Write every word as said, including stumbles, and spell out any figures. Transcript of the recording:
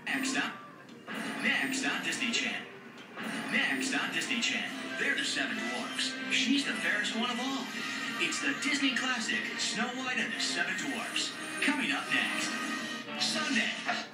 Next up, next on Disney Channel. Next on Disney Channel, they're the Seven Dwarfs. She's the fairest one of all. It's the Disney classic, Snow White and the Seven Dwarfs. Coming up next, Sunday.